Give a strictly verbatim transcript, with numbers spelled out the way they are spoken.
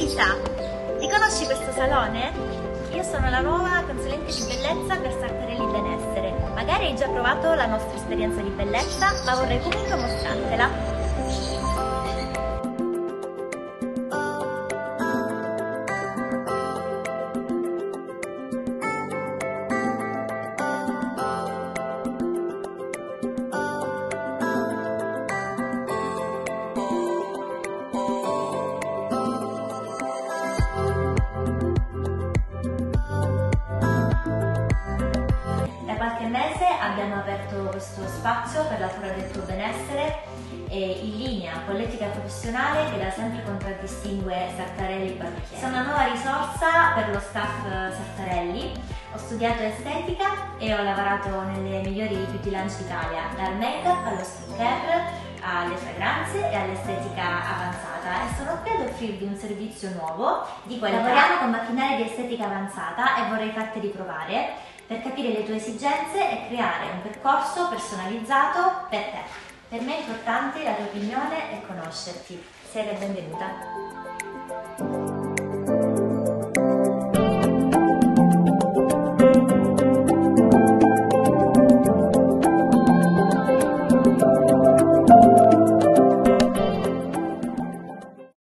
Elisa, ti conosci questo salone? Io sono la nuova consulente di bellezza per Sartarelli Benessere. Magari hai già provato la nostra esperienza di bellezza, ma vorrei comunque mostrartela. Qualche mese abbiamo aperto questo spazio per la cura del tuo benessere e in linea con l'etica professionale che da sempre contraddistingue Sartarelli Parrucchieri. Sono una nuova risorsa per lo staff Sartarelli. Ho studiato estetica e ho lavorato nelle migliori beauty lounge d'Italia, dal make-up allo skincare, alle fragranze e all'estetica avanzata, e sono qui ad offrirvi un servizio nuovo di qualità. Lavoriamo con macchinari di estetica avanzata e vorrei farteli provare per capire le tue esigenze e creare un percorso personalizzato per te. Per me è importante la tua opinione e conoscerti. Sei la benvenuta.